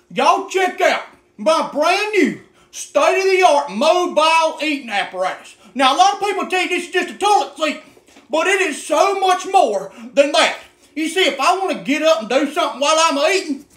y'all check out my brand new state-of-the-art MO-BILE eating apparatus. Now, a lot of people tell you this is just a toilet seat, but it is so much more than that. You see, if I want to get up and do something while I'm eating,